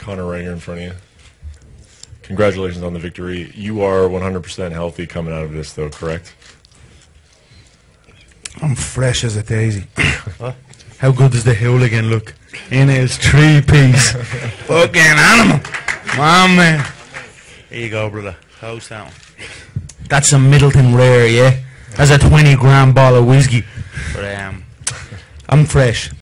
Conor right here in front of you. Congratulations on the victory. You are 100% healthy coming out of this, though, correct? I'm fresh as a daisy. How good does the Hooligan look? In his three-piece. Fucking animal. Come on, man. Here you go, brother. Toast that one. That's a Middleton Rare, yeah? That's a 20-gram bottle of whiskey. But I'm fresh.